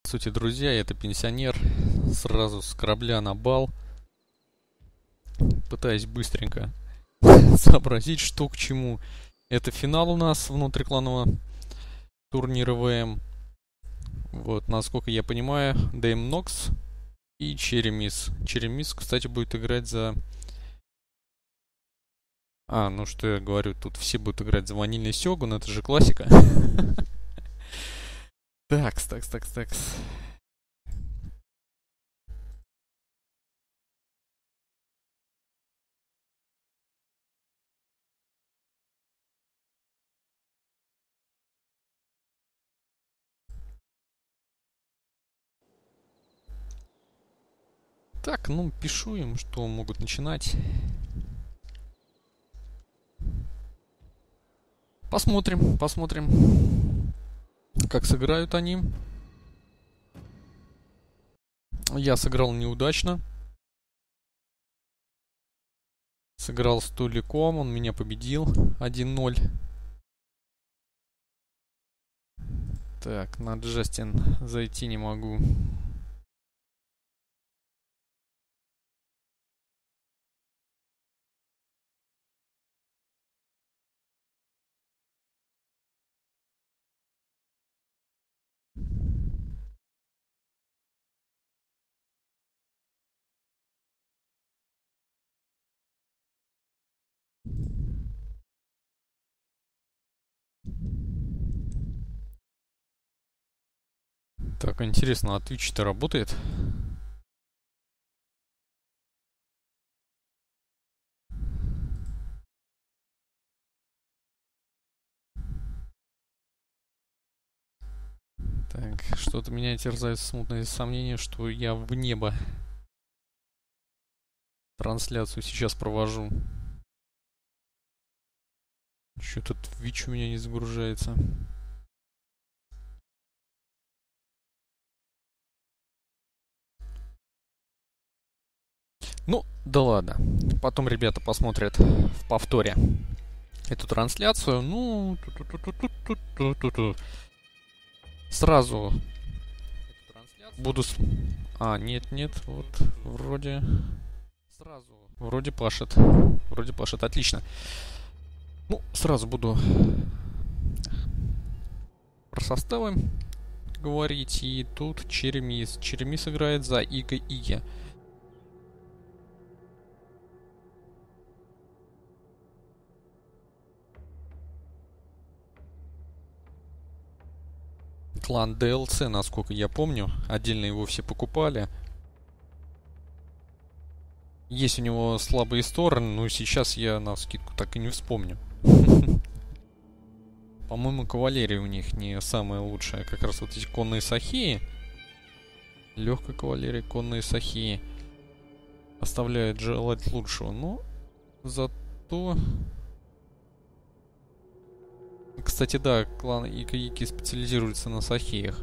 Здравствуйте, друзья, это пенсионер. Сразу с корабля на бал. Пытаюсь быстренько сообразить, что к чему. Это финал у нас внутрикланового турнира ВМ. Вот, насколько я понимаю, Дэйм Нокс и Черемис. Черемис, кстати, будет играть за... ну что я говорю, тут все будут играть за Ванильный Сёгун, это же классика. Такс. Так, ну, пишу им, что могут начинать. Посмотрим, как сыграют они. Я сыграл неудачно. Сыграл с Туликом, он меня победил 1-0. Так, на Джастин зайти не могу. Так, интересно, а Twitch-то работает? Так, что-то меня терзает смутное сомнение, что я в небо трансляцию сейчас провожу. Что-то Twitch у меня не загружается. Ну, да ладно. Потом ребята посмотрят в повторе эту трансляцию. Ну, сразу буду... нет, вот, вроде... Вроде пашет. Отлично. Ну, сразу буду про составы говорить. И тут Черемис. Черемис играет за Иго Иге. Клан DLC, насколько я помню. Отдельно его все покупали. Есть у него слабые стороны, но сейчас я навскидку так и не вспомню. По-моему, кавалерия у них не самая лучшая. Как раз вот эти конные сахии. Легкая кавалерия, конные сахии. Оставляют желать лучшего. Но зато... Кстати, да, клан Ика-Ики специализируется на сахиях.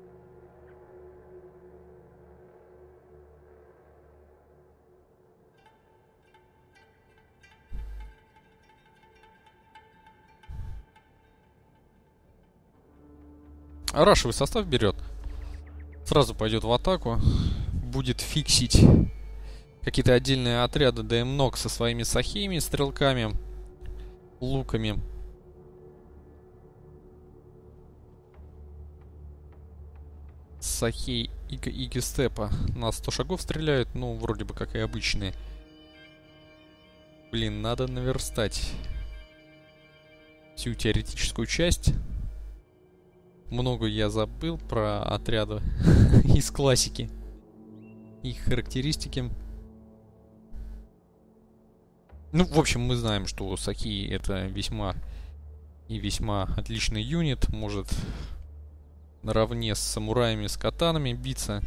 Рашевый состав берет. Сразу пойдет в атаку. Будет фиксить какие-то отдельные отряды ДМ-Нок со своими сахиями, стрелками, луками. Сахей Иги Степа на 100 шагов стреляют, ну, вроде бы как и обычные. Блин, надо наверстать всю теоретическую часть. Много я забыл про отряды из классики. Их характеристики. Ну, в общем, мы знаем, что Сахи это весьма отличный юнит. Может наравне с самураями, с катанами биться.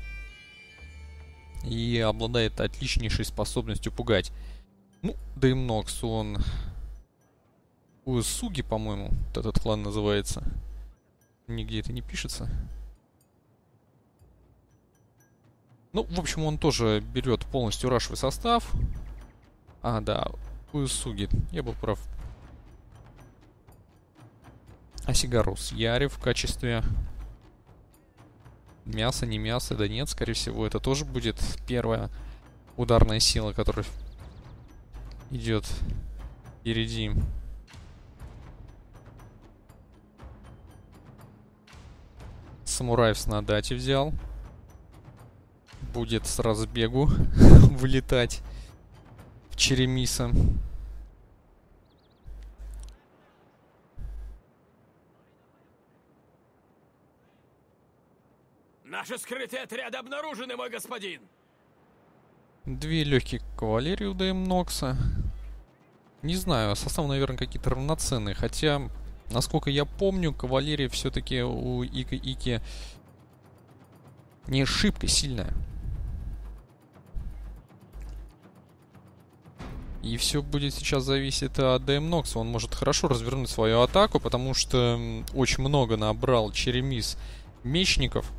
И обладает отличнейшей способностью пугать. Ну, Дэйм Нокс, он... Уэсуги, по-моему, вот этот клан называется. Нигде это не пишется. Ну, в общем, он тоже берет полностью рашевый состав. Да, Уэсуги, я был прав. Асигарус Яри в качестве Мясо, не мясо, да нет, скорее всего, это тоже будет первая ударная сила, которая идет впереди. Самураев на дате взял. Будет с разбегу вылетать в Черемиса. Наши скрытые отряды обнаружены, мой господин! 2 легкие кавалерии у ДМ Нокса. Не знаю, состав, наверное, какие-то равноценные. Хотя, насколько я помню, кавалерия все-таки у Ики не шибко сильная. И все будет сейчас зависеть от ДМ Нокса. Он может хорошо развернуть свою атаку, потому что очень много набрал Черемис мечников.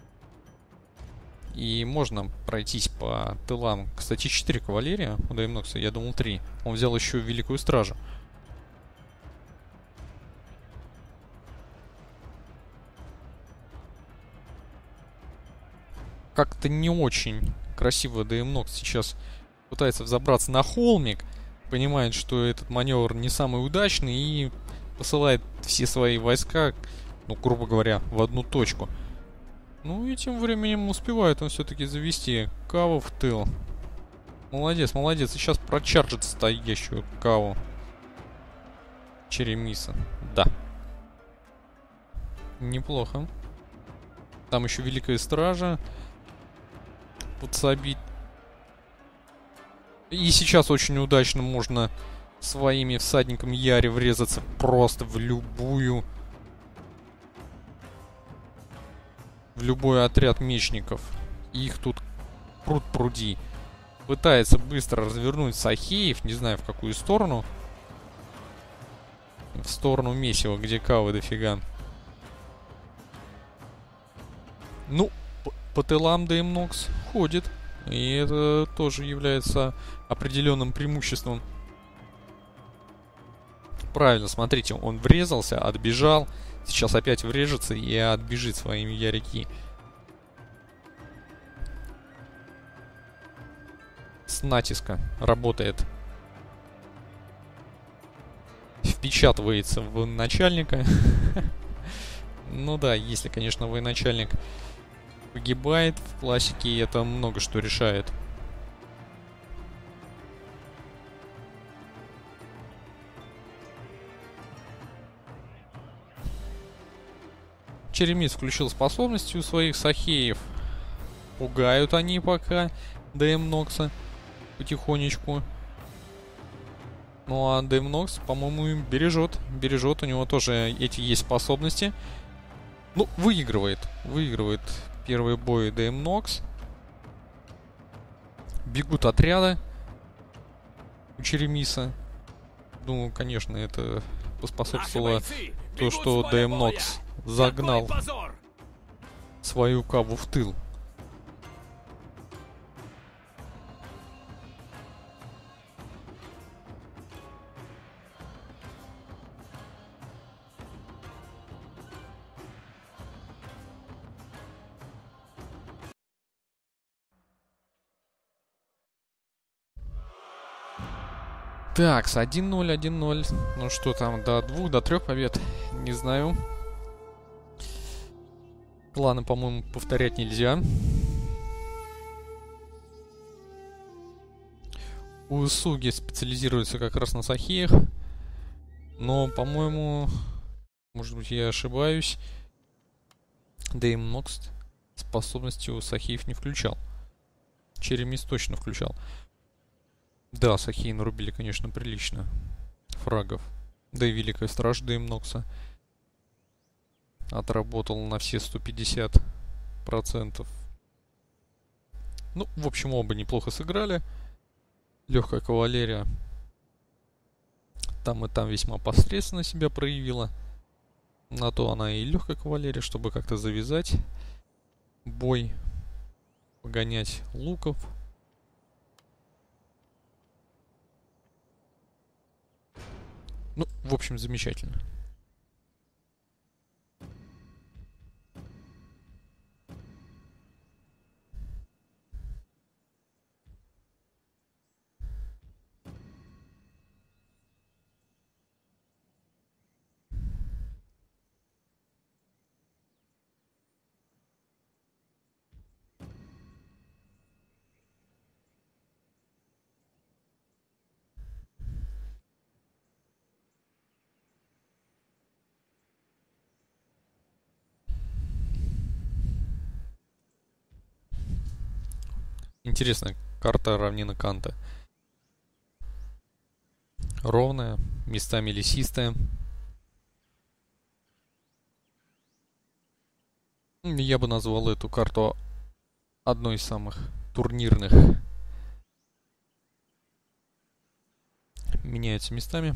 И можно пройтись по тылам. Кстати, 4 кавалерия у ДМ Нокса, я думал 3. Он взял еще Великую Стражу. Как-то не очень красиво ДМ Нокс сейчас пытается взобраться на холмик. Понимает, что этот маневр не самый удачный. И посылает все свои войска, ну, грубо говоря, в одну точку. Ну и тем временем успевает он все-таки завести Каву в тыл. Молодец, молодец. И сейчас прочаржит стоящую Каву Черемиса. Да. Неплохо. Там еще Великая Стража подсобить. И сейчас очень удачно можно своими всадниками Яри врезаться просто в любой отряд мечников. Их тут пруд-пруди. Пытается быстро развернуть Сахеев, не знаю в какую сторону. В сторону Месива, где Кавы дофига. Ну, по тылам ДМ Нокс ходит. И это тоже является определенным преимуществом. Правильно, смотрите, он врезался, отбежал. Сейчас опять врежется и отбежит своими ярики. С натиска работает. Впечатывается в начальника. Ну да, если, конечно, военачальник погибает в классике, это много что решает. Черемис включил способности у своих Сахеев. Пугают они пока ДМ Нокса потихонечку. Ну а ДМ Нокс, по-моему, бережет. Бережет, у него тоже эти есть способности. Ну, выигрывает. Выигрывает первый бой ДМ Нокс. Бегут отряды у Черемиса. Ну, конечно, это поспособствовало то, что ДМ Нокс загнал свою Каву в тыл. Так, с 1-0, 1-0. Ну что там, до 2, до 3 побед? Не знаю. Кланы, по-моему, повторять нельзя. Усуги специализируются как раз на Сахеях. Но, по-моему, может быть, я ошибаюсь, ДМ Нокс способности у Сахеев не включал. Черемис точно включал. Да, Сахеи нарубили, конечно, прилично фрагов. Да и Великая Стража ДМ Нокса отработал на все 150%. Ну, в общем, оба неплохо сыграли. Легкая кавалерия там и там весьма посредственно себя проявила. На то она и легкая кавалерия, чтобы как-то завязать бой, погонять луков. Ну, в общем, замечательно. Интересная карта равнины Канта. Ровная, местами лесистая. Я бы назвал эту карту одной из самых турнирных. Меняются местами.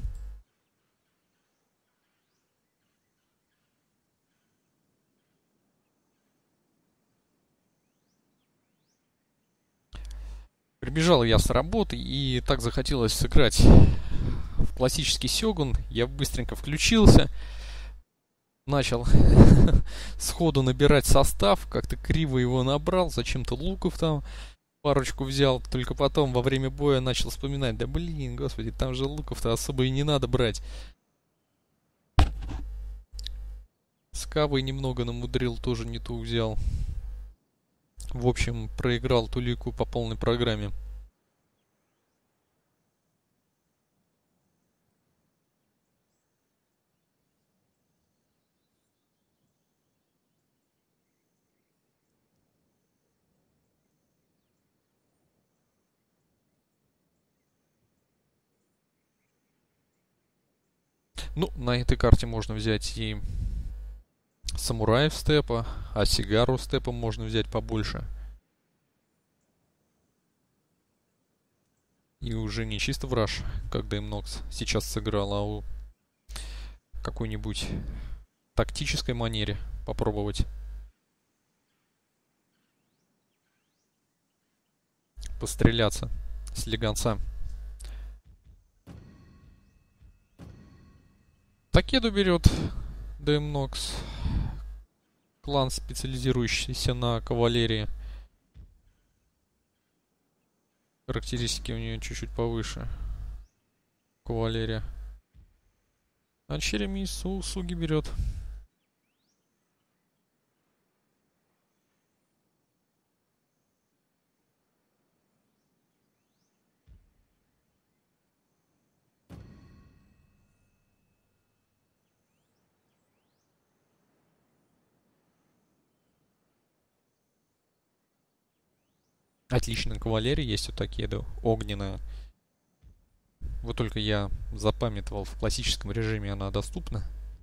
Прибежал я с работы и так захотелось сыграть в классический Сёгун. Я быстренько включился. Начал сходу набирать состав. Как-то криво его набрал. Зачем-то луков там парочку взял. Только потом во время боя начал вспоминать. Да блин, господи, там же луков-то особо и не надо брать. С Кавой немного намудрил, тоже не ту взял. В общем, проиграл Тулику по полной программе. Ну, на этой карте можно взять и самураев степа, а сигару степа можно взять побольше. И уже не чисто в раш, как Даймнокс сейчас сыграл, а у какой-нибудь тактической манере попробовать постреляться с легонца. Такеду берет Даймнокс. Клан, специализирующийся на кавалерии. Характеристики у нее чуть-чуть повыше. Кавалерия. А Череми Суги берет. Отличная кавалерия есть у Такеду. Огненная. Вот только я запамятовал, в классическом режиме она доступна.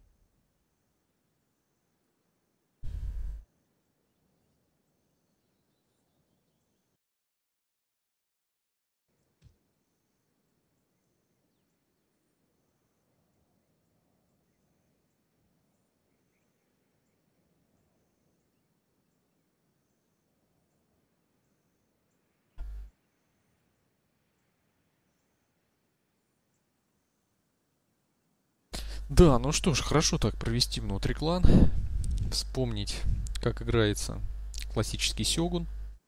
Да, ну что ж, хорошо так провести внутри клан. Вспомнить, как играется классический Сёгун.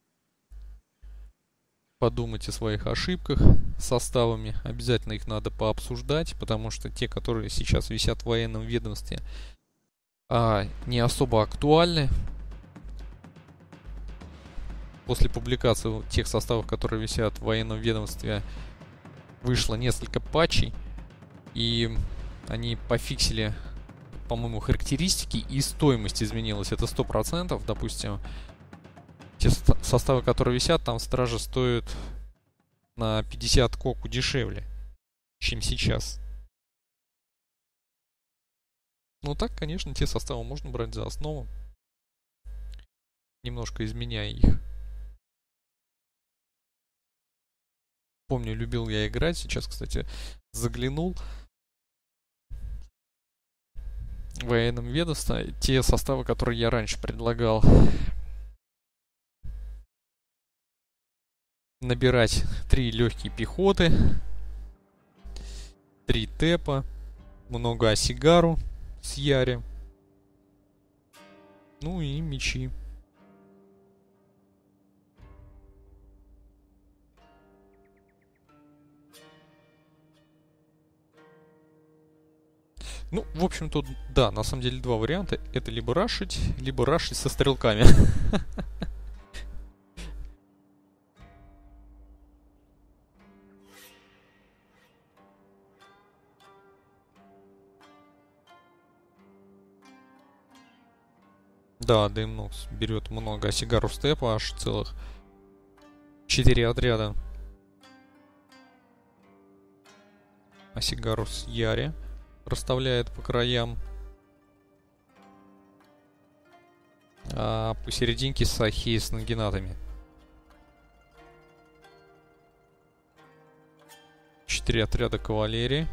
Подумать о своих ошибках с составами. Обязательно их надо пообсуждать, потому что те, которые сейчас висят в военном ведомстве, не особо актуальны. После публикации тех составов, которые висят в военном ведомстве, вышло несколько патчей. И они пофиксили, по-моему, характеристики, и стоимость изменилась. Это 100%. Допустим, те составы, которые висят, там стражи стоят на 50 коку дешевле, чем сейчас. Ну так, конечно, те составы можно брать за основу, немножко изменяя их. Помню, любил я играть. Сейчас, кстати, заглянул в военном ведомстве. Те составы, которые я раньше предлагал. Набирать 3 легкие пехоты, 3 тэпа, много осигару с Яри, ну и мечи. Ну, в общем, тут, да, на самом деле два варианта. Это либо рашить со стрелками. Да, Даймнокс берет много осигару степа, аж целых 4 отряда. Асигарус Яри расставляет по краям. А посерединке Сахи с нагинатами. 4 отряда кавалерии.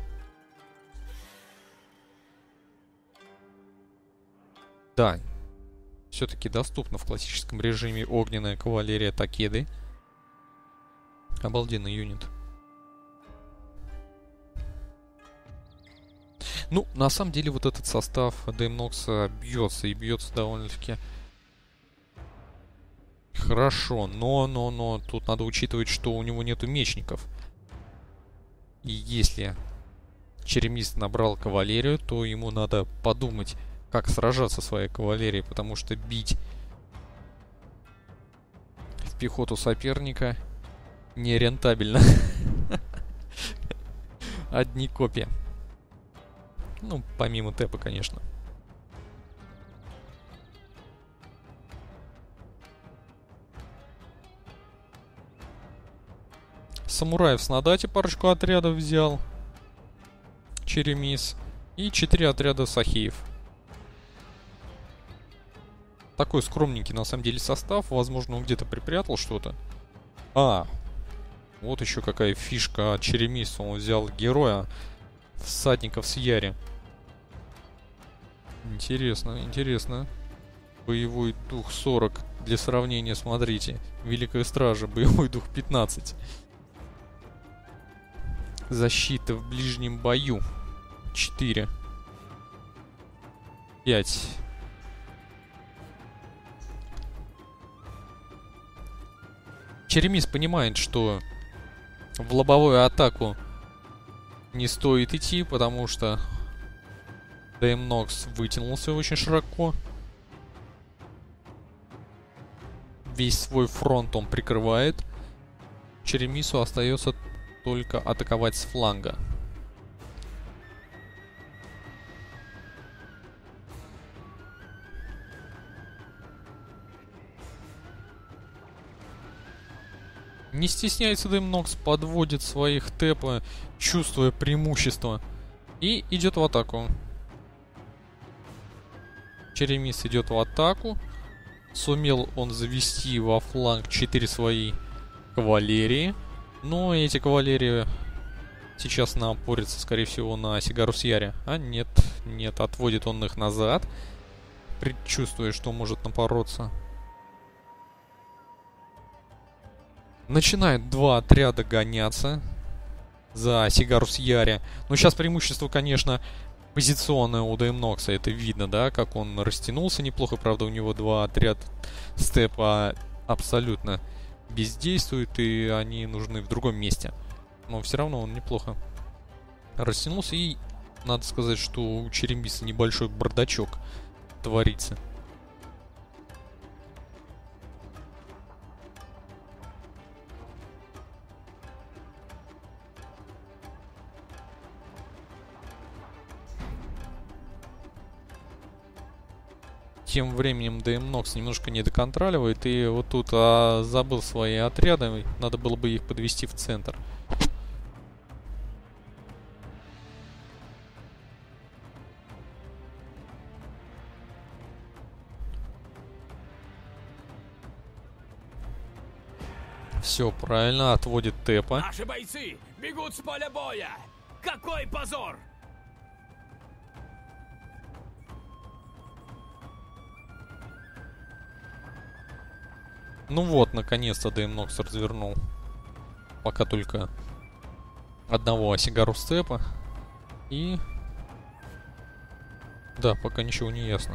Да, все-таки доступна в классическом режиме огненная кавалерия Такеды. Обалденный юнит. Ну, на самом деле, вот этот состав Деймнокса бьется, и бьется довольно-таки хорошо. Но тут надо учитывать, что у него нету мечников. И если Черемис набрал кавалерию, то ему надо подумать, как сражаться своей кавалерией, потому что бить в пехоту соперника нерентабельно. Одни копья. Ну, помимо тэпа, конечно. Самураев с Надати парочку отрядов взял. Черемис. И 4 отряда Сахиев. Такой скромненький, на самом деле, состав. Возможно, он где-то припрятал что-то. Вот еще какая фишка от Черемиса. Он взял героя всадников с Яри. Интересно, интересно. Боевой дух 40. Для сравнения, смотрите. Великая Стража. Боевой дух 15. Защита в ближнем бою. 4. 5. Черемис понимает, что в лобовую атаку не стоит идти, потому что Деймнокс вытянулся очень широко. Весь свой фронт он прикрывает. Черемису остается только атаковать с фланга. Не стесняется Деймнокс, подводит своих тэпа, чувствуя преимущество, и идет в атаку. Черемис идет в атаку. Сумел он завести во фланг 4 свои кавалерии. Но эти кавалерии сейчас напорятся, скорее всего, на Асигарус Яри. А нет, отводит он их назад, предчувствуя, что может напороться. Начинают 2 отряда гоняться за Асигарус Яри. Но сейчас преимущество, конечно, позиционное у Деймнокса. Это видно, да, как он растянулся неплохо. Правда, у него 2 отряда степа абсолютно бездействуют, и они нужны в другом месте. Но все равно он неплохо растянулся. И надо сказать, что у Черемиса небольшой бардачок творится. Тем временем Деймнокс немножко не доконтроливает, и вот тут забыл свои отряды, надо было бы их подвести в центр. Все правильно, отводит тэпа. Наши бойцы бегут с поля боя! Какой позор! Ну вот, наконец-то Деймнокс развернул. Пока только одного Асигарус тэпа. И... да, пока ничего не ясно.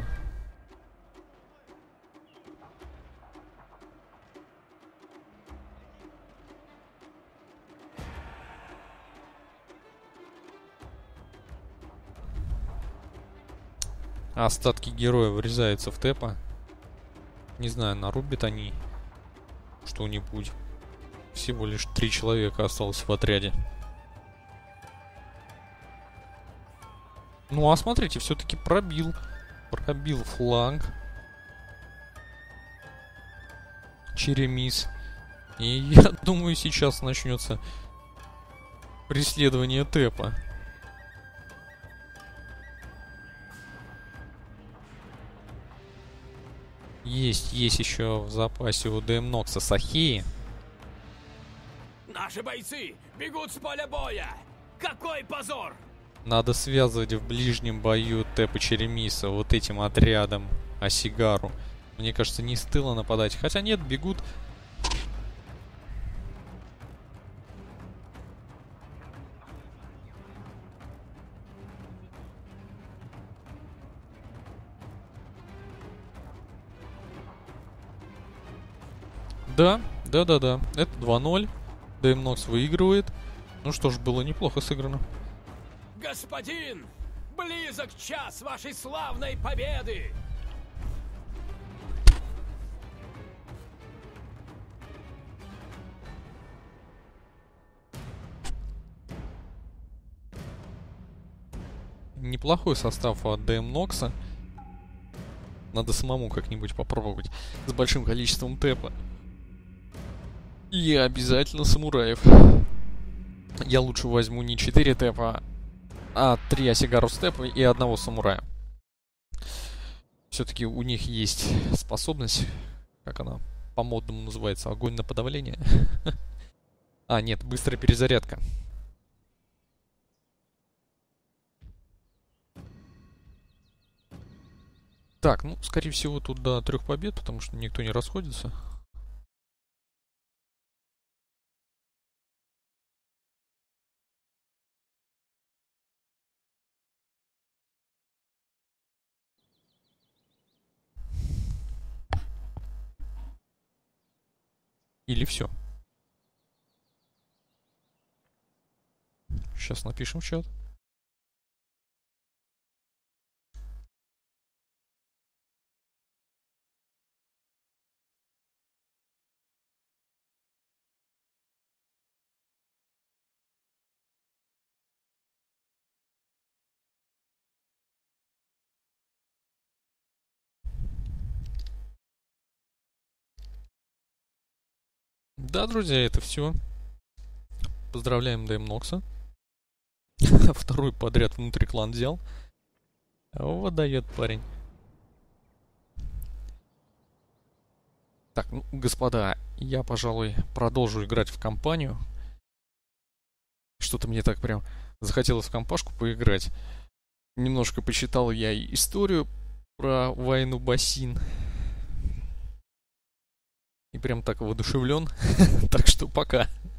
Остатки героя врезаются в тэпа. Не знаю, нарубят они что-нибудь. Всего лишь 3 человека осталось в отряде. Ну а смотрите, все-таки пробил. Пробил фланг. Черемис. И я думаю, сейчас начнется преследование Тэпа. Есть еще в запасе у ДМ Нокса Сахеи. Наши бойцы бегут с поля боя! Какой позор! Надо связывать в ближнем бою Тэпа Черемиса вот этим отрядом Асигару. Мне кажется, не с тыла нападать. Хотя нет, бегут. Да. Это 2-0. ДМ Нокс выигрывает. Ну что ж, было неплохо сыграно. Господин, близок час вашей славной победы! Неплохой состав от ДМ Нокса. Надо самому как-нибудь попробовать с большим количеством тэпа. И обязательно самураев. Я лучше возьму не 4 тэпа, а 3 Асигару с тэпа и одного самурая. Все-таки у них есть способность, как она по-модному называется, огонь на подавление. А, нет, быстрая перезарядка. Так, ну, скорее всего, тут до 3 побед, потому что никто не расходится. Или все. Сейчас напишем в чат. Да, друзья, это все. Поздравляем ДМ Нокса. Второй подряд внутриклан взял. Вот дает парень. Так, ну, господа, я, пожалуй, продолжу играть в компанию. Что-то мне так прям захотелось в компашку поиграть. Немножко почитал я историю про войну Басин. И прям так воодушевлен. Так что пока.